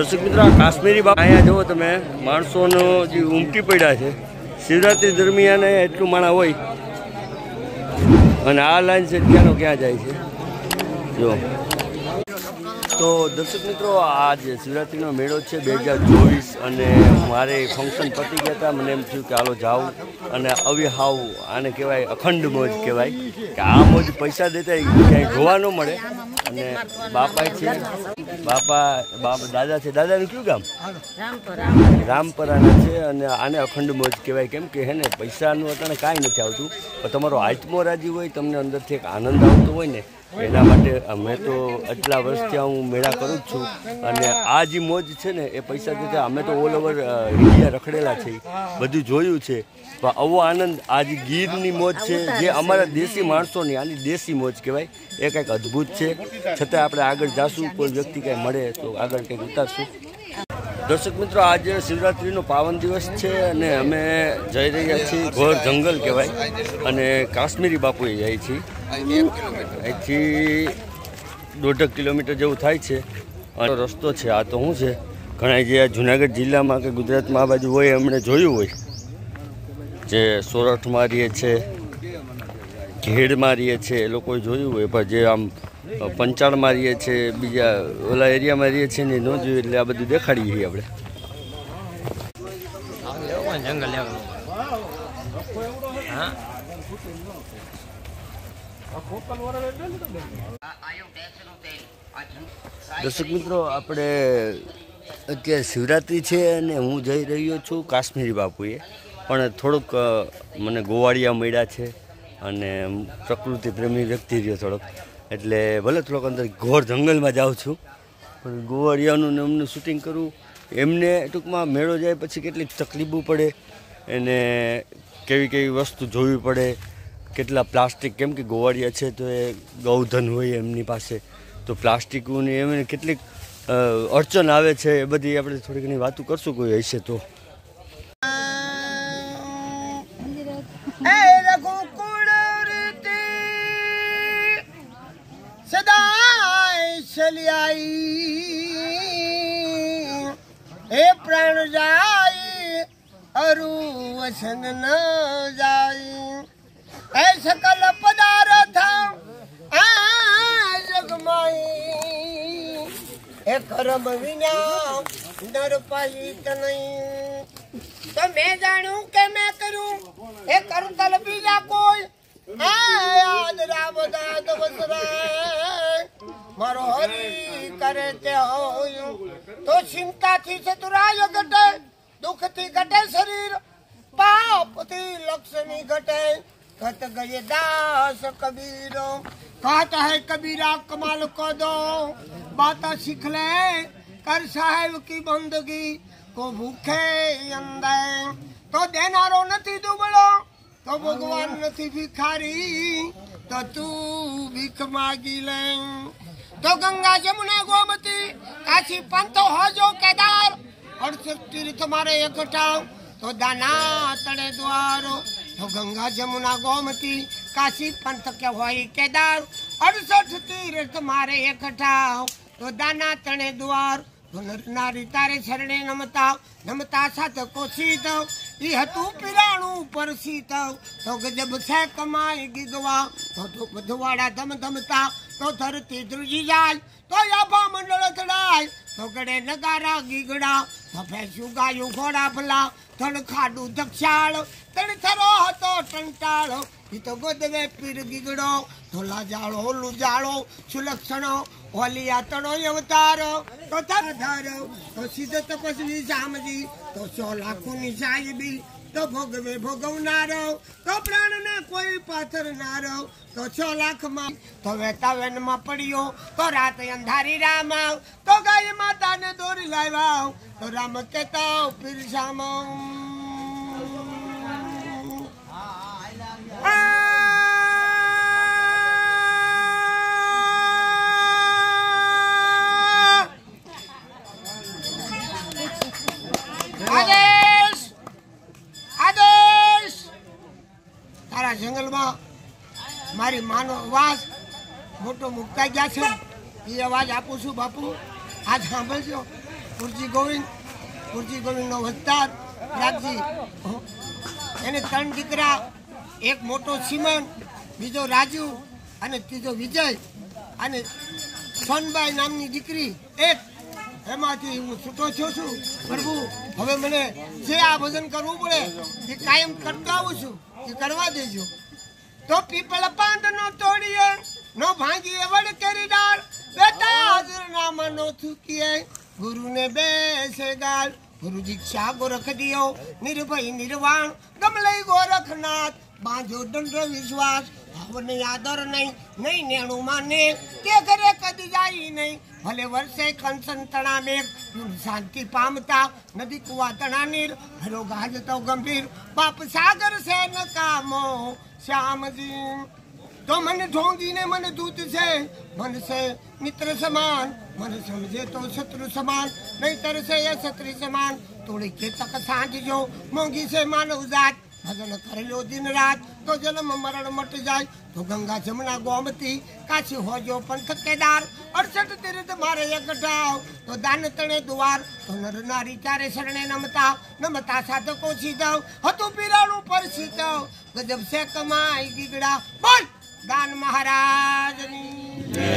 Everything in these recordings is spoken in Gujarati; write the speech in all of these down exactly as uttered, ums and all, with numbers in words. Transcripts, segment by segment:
દર્શક મિત્રો, કાશ્મીરી બાપા અહીંયા જુઓ તમે, માણસોનો જે ઉમટી પડ્યા છે શિવરાત્રી દરમિયાન એટલું માણા હોય અને આ લાઈન છે ક્યાંનો ક્યાં જાય છે જો. તો દર્શક મિત્રો, આ જે શિવરાત્રીનો મેળો છે બે હજાર ચોવીસ અને મારે ફંક્શન પતી ગયા હતા. મને એમ થયું કે હાલો જાઉં અને આવી હાવ આને કહેવાય અખંડ મોજ કહેવાય કે આ મોજ પૈસા દેતા ક્યાંય જોવા ન મળે. અને બાપા છે, બાપા બાપા દાદા છે. દાદાનું કયું ગામ? રામપરાના છે. અને આને અખંડ મોજ કહેવાય કેમ કે હે ને પૈસાનું અટાણે કાંઈ નથી આવતું, પણ તમારો આત્મો રાજી હોય, તમને અંદરથી એક આનંદ આવતો હોય ને એના માટે અમે તો આટલા વર્ષથી હું મેળા કરું જ છું. અને આ જે મોજ છે ને એ પૈસા દેતા અમે તો ઓલ ઓવર ઇન્ડિયા રખડેલા છે, બધું જોયું છે. પણ આવો આનંદ આ જે ગીરની મોજ છે જે અમારા દેશી માણસોની આની દેશી મોજ કહેવાય એ કંઈક અદ્ભુત છે. છતાં આપણે આગળ જાશું, કોઈ વ્યક્તિ કંઈ મળે તો આગળ કંઈક ઉતારશું. દર્શક મિત્રો, આજે શિવરાત્રિનો પાવન દિવસ છે અને અમે જઈ રહ્યા છીએ ઘોર જંગલ કહેવાય અને કાશ્મીરી બાપુએ જાય છીએ. અહીંથી દોઢ કિલોમીટર જેવું થાય છે અને રસ્તો છે. આ તો શું છે, ઘણા જે જુનાગઢ જિલ્લામાં કે ગુજરાતમાં આ બાજુ હોય એમણે જોયું હોય, જે સોરઠમાં રહીએ છે, ઘેડમાં રહીએ છે એ લોકોએ જોયું હોય, પણ જે આમ પંચાળમાં રહીએ છે, બીજા ઓલા એરિયામાં રહીએ છીએ ને ન જોયું, એટલે આ બધું દેખાડીએ છીએ આપણે. દર્શક મિત્રો, આપણે અત્યારે શિવરાત્રિ છે અને હું જઈ રહ્યો છું કાશ્મીરી બાપુએ. પણ થોડુંક મને ગોવાળિયા મળ્યા છે અને પ્રકૃતિ પ્રેમી વ્યક્તિ રહ્યો થોડોક, એટલે ભલે થોડોક અંદર ઘોર જંગલમાં જાઉં છું પણ ગોવાળિયાનું ને એમનું શૂટિંગ કરું. એમને ટૂંકમાં મેળો જાય પછી કેટલીક તકલીફો પડે, એને કેવી કેવી વસ્તુ જોવી પડે, કેટલા પ્લાસ્ટિક, કેમ કે ગોવાળિયા છે તો એ ગૌધન હોય એમની પાસે, તો પ્લાસ્ટિકની એમને કેટલીક અડચણ આવે છે. એ બધી આપણે થોડી ઘણી વાતો કરશું કોઈ હશે તો. હે પ્રાણ જાય અરુ વસન ન જાય, એ સકલ પદાર્થ આ જગમાઈ, એ કર્મ વિના નર પાહિત નહીં. તો મેં જાણ્યું કે મેં કર્યું એ કરતલ બીજા કોઈ યાદ રામ દાદ વસરાય, મારો હરી કરે તે હોય તો ચિંતાથી ચતુરાય ઘટે, દુઃખથી ઘટે શરીર, પાપથી લક્ષ્મી ઘટે. કત ગયે દાસ કબીર कहता है कबीरा कमाल को दो, बात सीख ले कर साहेब की बंदगी को भूखे अंदर. तो देनारो નથી દુબળો તો ભગવાન નથી ભિખારી, તો તું ભીખ માગી લે. તો ગંગા જમુના ગોમતી કાશી પંથ હોજો કેદાર, અડસઠ તીર્થ મારે એકઠા તો દાના તળે દ્વારો. તો ગંગા જમુના ગોમતી કાશી પંથ કે હોય કેદાર, અડસઠ તીર્થ મારે એકઠા તો દાના તળે દ્વાર. તો નર નારી તારે શરણે નમતા, નમતા સાત કોશિત ઈ હતું પીરાણું પરસીત. તો ગજબ છે કમાઈ ગીગવા, તો બધવાડા ધમ ધમતા તો ધરતી ધ્રુજી જાય, તો આભા મંડળ ચડાય, તો ગળે નગારા ગીગડા, તો ભેંસું ગાયું ઘોડા ભલા, થડ ખાડું દક્ષાળ, તણ થરો હતો ટંટાળ. ઈ તો ગોદવે પીર ગીગડો, તો લાજાળો લુજાળો સુલક્ષણો ઓલિયા તણો અવતારો. તો ધાર તો સિદ્ધ તપસ્વી સામજી, તો સો લાખોની સાહેબી, તો ભોગવે ભોગવનારો, તો પ્રાણને કોઈ પાથરનારો. તો છ લાખમાં તો વેતા વેનમાં પડ્યો, તો રાત અંધારી રામ, તો ગાય માતાને દોરી લાવ્યા, તો રામ કેતા પીર શામ. આદેશ આદેશ તારા જંગલમાં મારી માનો અવાજ મોટો મુકતા ગયા છે, એ અવાજ આપું છું બાપુ. આજ સાંભળજો કુરજી ગોવિંદ કુરજી ગોવિંદનો વસ્તાર રાગજી એને ત્રણ દીકરા, એક મોટો સિમન, બીજો રાજુ અને ત્રીજો વિજય અને સોનબાઈ નામની દીકરી એક. એમાંથી હું છૂટો થયો છું. પ્રભુ હવે મને જે આ ભજન કરવું પડે એ કાયમ કરતો આવું છું, એ કરવા દેજો. તો પીપળ પાંદ નો તોડીએ નો ભાંગીએ વડ કેરી ડાળ, બેટા હાજર નામાં નો થૂકીએ ગુરુને બેસે ગાળ. ગુરુ દીક્ષા ગોરખ દિયો નિર્ભય નિર્વાણ, ગમલઈ ગોરખનાથ બાંધો દંડ વિશ્વાસ. ભાવને આદર નહીં નહીં નેણું માને કે ઘરે કદી જાય નહીં, ભલે વર્ષે કંસન તણા મેઘ શાંતિ પામતા નદી કુવા તણા નીર, હરો ગાજ તો ગંભીર બાપ સાગર છે ન કામો શ્યામજી. તો મને ઢોંગીને મને દૂત છે, મન છે મિત્ર સમાન, મને સમજે તો શત્રુ સમાન, નહીતર છે એ ક્ષત્રિય સમાન. થોડી કેતક સાંજજો મોંઘી છે માનવ જાત, ભજન કરેલો દિન રાત તો જન્મ મરણ મટી જાય. તો ગંગા જમના ગોમતી કાશી હોજો પંથ કેદાર, અડસઠ તીર્થ મારે એકઠાવ તો દાન તણે દ્વાર. તો નર નારી ચારે શરણે નમતા નમતા સાધકો સીધાવ, હતું પીરાણું પર સીધાવ, ગજબ છે કમાઈ ગીગડા બોલ દાન મહારાજની જય.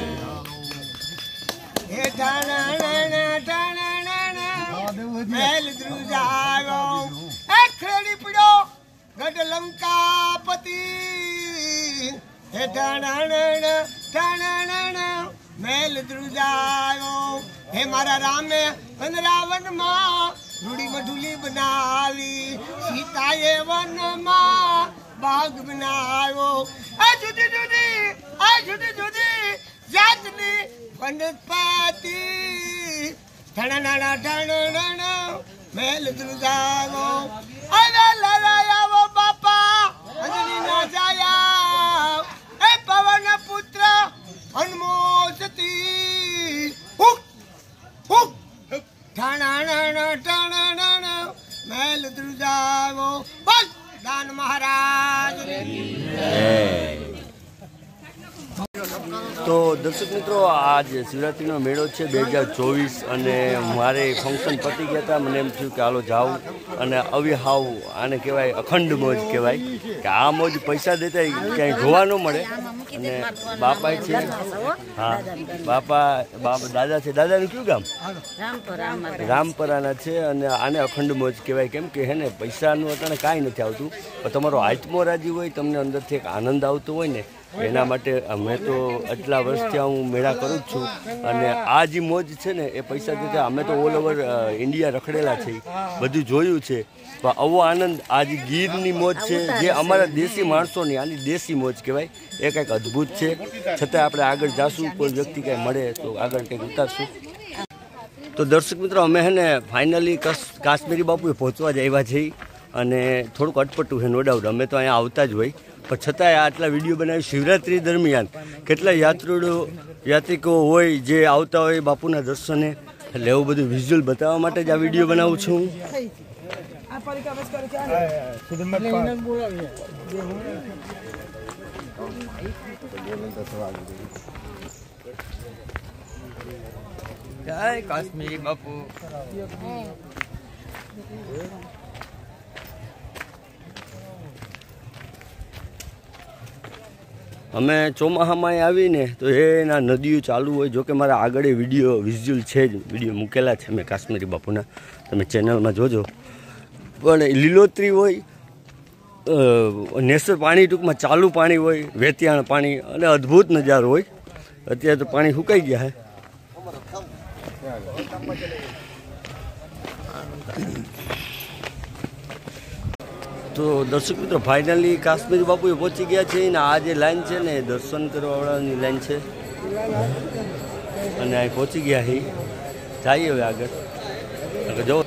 હે ઢાણા ઢાણા મેલ ધ્રુજાયો એ ખેડી પડ્યો ગઢ લંકાપતિ. હે ઢાણા ઢાણા મેલ ધ્રુજાયો, હે મારા રામે રાવણમાં રૂડી મઢુલી બનાવી, સીતાએ વનમાં બાગ બનાવ્યો. આ જુદી જુદી આ જુદી જુદી જાતની વનસ્પતિ. ઢાણા ઢાણા મેલ ધ્રુજાયો, અરે લડાયાવો બાપા અંજની ના જાયા, એ પવન પુત્ર અનમોસતી. હુક હુક ઢાણા ઢાણા મેલ ધ્રુજાયો બોલ દાન મહારાજ. તો દર્શક મિત્રો, આજ શિવરાત્રિનો મેળો છે બે હજાર ચોવીસ અને મારે ફંક્શન પતી ગયા હતા. મને એમ થયું કે હાલો જાઉં અને આવી હાવ આને કહેવાય અખંડ મોજ કહેવાય કે આ મોજ પૈસા દેતા ક્યાંય જોવા ન મળે. અને બાપા છે, હા બાપા બાપા દાદા છે. દાદાનું કયું ગામ? રામપરાના છે. અને આને અખંડ મોજ કહેવાય કેમ કે હે ને પૈસાનું અટાણે કાંઈ નથી આવતું, પણ તમારો આત્મો રાજી હોય, તમને અંદરથી એક આનંદ આવતો હોય ને એના માટે મેં તો આટલા વર્ષથી હું મેળા કરું જ છું. અને આ જે મોજ છે ને એ પૈસા દેતા અમે તો ઓલ ઓવર ઇન્ડિયા રખડેલા છે, બધું જોયું છે. પણ આવો આનંદ આ જે ગીરની મોજ છે જે અમારા દેશી માણસોની આની દેશી મોજ કહેવાય, એ કંઈક અદ્ભુત છે. છતાં આપણે આગળ જાશું, કોઈ વ્યક્તિ કંઈ મળે તો આગળ કંઈક ઉતારશું. તો દર્શક મિત્રો, અમે હે ને ફાઇનલી કાશ્મીરી બાપુએ પહોંચવા જ આવ્યા છીએ. અને થોડુંક અટપટું છે નો ડાઉટ, અમે તો અહીંયા આવતા જ હોય, પણ છતાંય આટલા વિડીયો બનાવી શિવરાત્રિ દરમિયાન કેટલા યાત્રીઓ યાત્રિકો હોય જે આવતા હોય બાપુના દર્શને, એટલે એવું બધું વિઝ્યુઅલ બતાવવા માટે જ આ વિડીયો બનાવું છું. જય કાશ્મીરી બાપુ. અમે ચોમાસામાં આવીને તો એના નદીઓ ચાલુ હોય. જોકે મારા આગળ વિડીયો વિઝ્યુઅલ છે જ, વિડીયો મૂકેલા છે મેં કાશ્મીરી બાપુના, તમે ચેનલમાં જોજો. પણ લીલોતરી હોય, નેસર પાણી ટૂંકમાં ચાલુ પાણી હોય, વેતિયાણ પાણી, અને અદ્ભુત નજારો હોય. અત્યારે તો પાણી સુકાઈ ગયા છે. તો દર્શક મિત્રો, ફાઇનલી કાશ્મીરી બાપુએ પહોંચી ગયા છે. અને આ જે લાઈન છે ને દર્શન કરવાવાળાની લાઈન છે, અને અહીં પહોંચી ગયા છે. જઈએ હવે આગળ. જો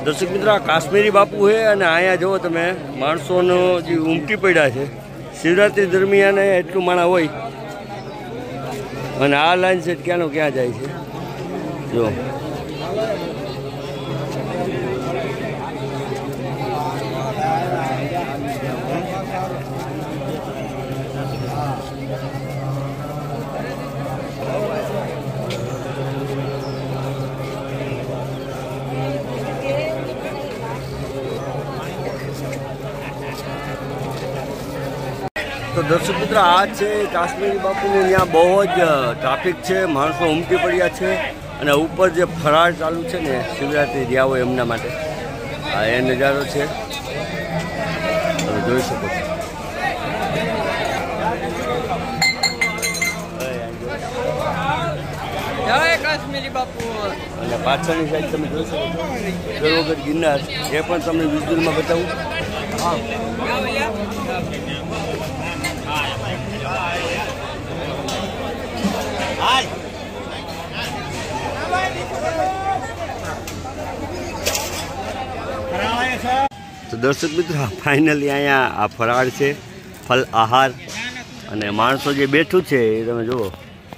दर्शक मित्र आ काश्मीरी बापू है અને અહીંયા જો તમે માણસોનો જે ઉમટી પડ્યા છે શિવરાત્રી દરમિયાન એટલું માણા હોય અને આ લાઈન સેટ ક્યાંનો ક્યાં જાય છે જો तो दर्शक मित्र आ है काश्मीरी बापू ने यहाँ बहुत ट्राफिक है माणसों उमटी पड़ा है और ऊपर जो फरार चालू है ने शिवरात्रि ज्या हो एमना माटे आ ए नजारो है जोई सको जय काश्मीरी बापू અને પાછળની સાઈડ તમે જોઈ શકો છો ગરવગઢ ગિરનાર એ પણ તમને વિઝ્યુઅલમાં બતાવું હા तो दर्शक मित्र फाइनली अँ आ फराळ है फल आहार અને માણસો જે બેઠું છે એ તમે જુઓ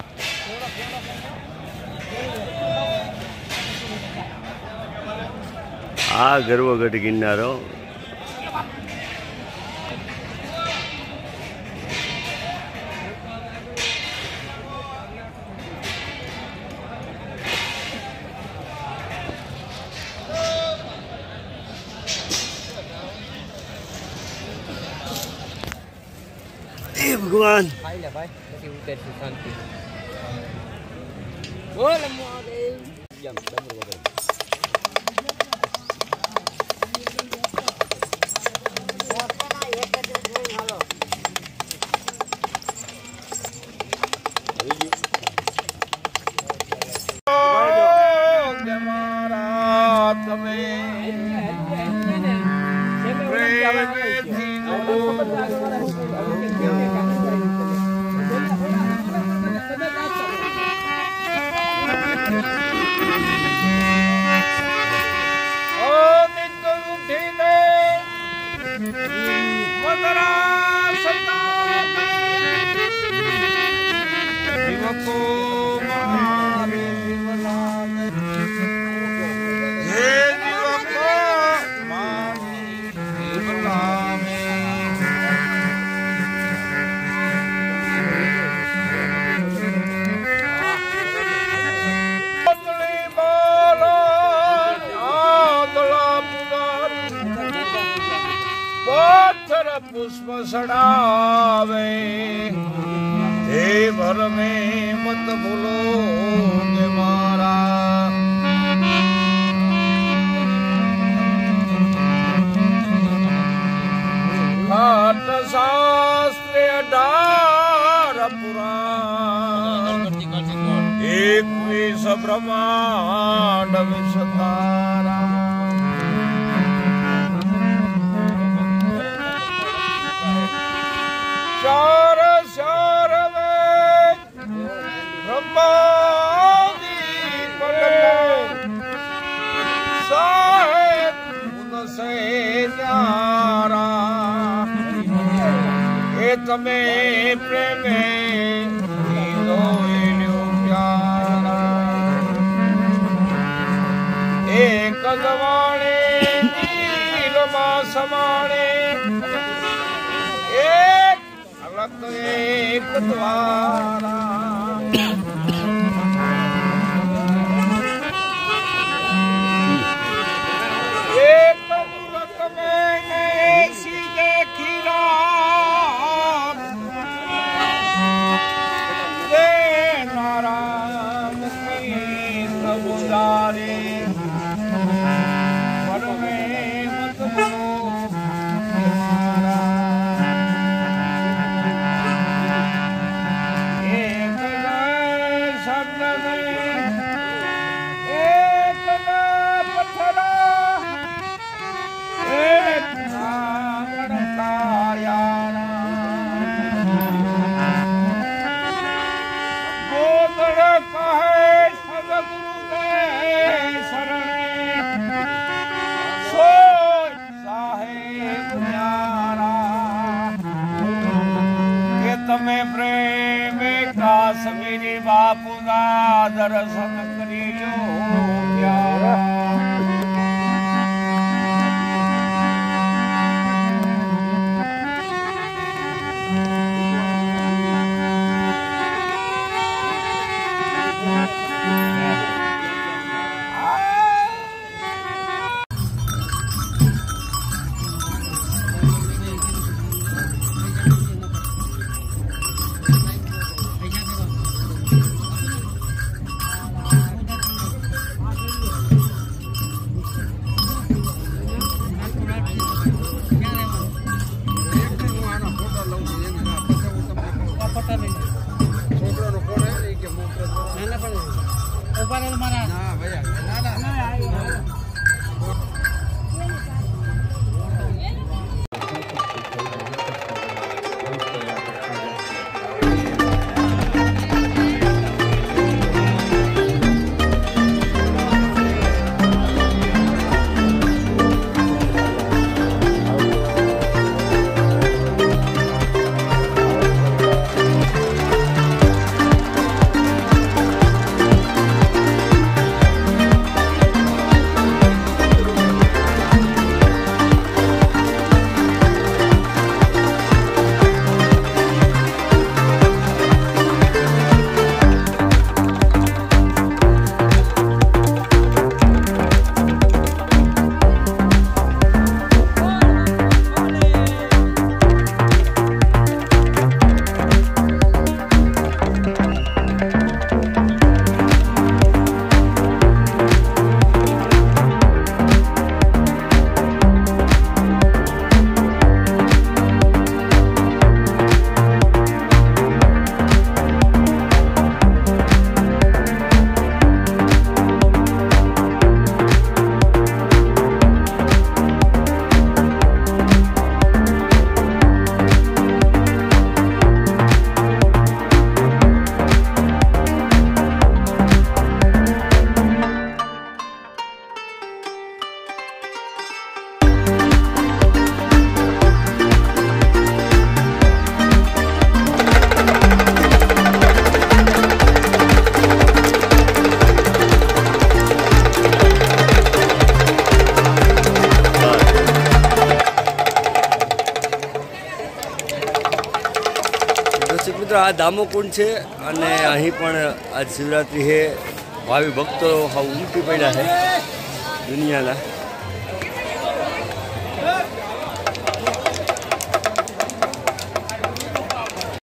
આ ગરવગઢ ગિરનારો भगवान पुष्प चढ़ावे हे भर में मत भूलो के मारा खाट शास्त्र अठार पुराण एक विष ब्रह्मांड विषधारा चार चार वेद ब्रह्मादि पढ़े साहेब उनसे न्यारा ये तमें प्रेमे नीलो इल्यो प्यारा एक जवाने नीलमा समाने एक द्वारा एक मूरत में ऐसी देखी राम दे नारायण की तबुलारे पर में मत बोलो एक દર્શન કરી લો પ્યારા મિત્રો આ દામોકુંડ છે અને અહીં પણ આજ શિવરાત્રિ છે ભાવિ ભક્તો હા ઉમટી પડ્યા છે દુનિયાના